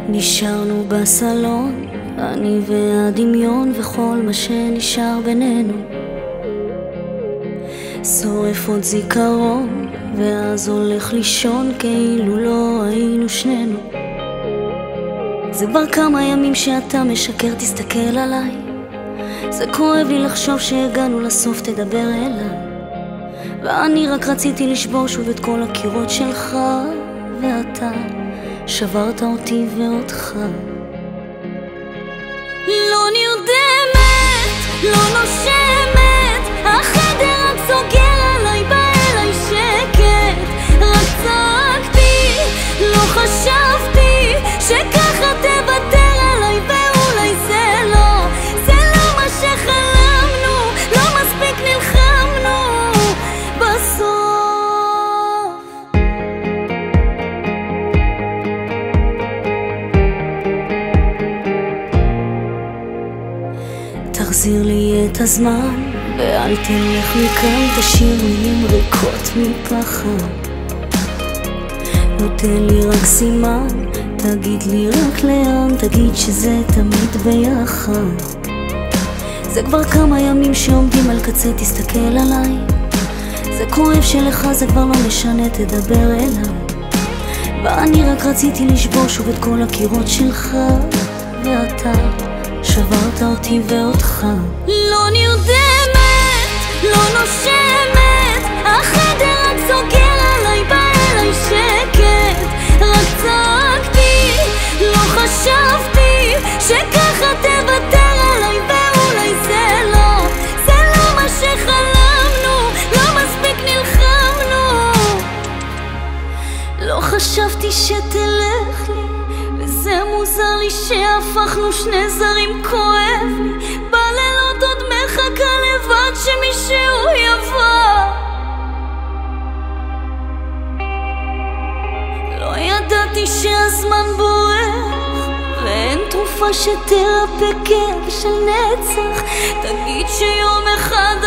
נשארנו בסלון, אני והדמיון וכל מה שנשאר בינינו. שורף עוד זיכרון ואז הולך לישון כאילו לא היינו שנינו. זה כבר כמה ימים שאתה משקר, תסתכל עליי. זה כואב לי לחשוב שהגענו לסוף, תדבר אליי. ואני רק רציתי לשבור שוב את כל הקירות שלך, ואתה שברת אותי ואותך. לא נרדמת, לא נושמת, החדר רק סוגר עליי, בא אליי שקט. רק צעקתי, לא חשבתי שככה תוותר עליי, ואולי זה לא מה שחלמנו, לא מספיק נלחמנו בסוף. תחזיר לי את הזמן ואל תלך מכאן, תשאיר מילים ריקות מפחד. נותן לי רק סימן, תגיד לי רק לאן, תגיד שזה תמיד ביחד. זה כבר כמה ימים שעומדים על קצה, תסתכל עליי. זה כואב שלך, זה כבר לא משנה, תדבר אליי. ואני רק רציתי לשבור שוב את כל הקירות שלך, ואתה שברת אותי ואותך. לא נרדמת, לא נושמת, החדר רק סוגר עליי, בא אליי שקט. רק צעקתי, לא חשבתי שככה תוותר עליי, ואולי זה לא מה שחלמנו, לא מספיק נלחמנו. לא חשבתי שתלך לי, וזה מוזר לי שהפכנו שני זרים, כואב לי. בלילות עוד מחכה לבד שמישהו יבוא. לא ידעתי שהזמן בורח, ואין תרופה שתרפא כאב של נצח. תגיד שיום אחד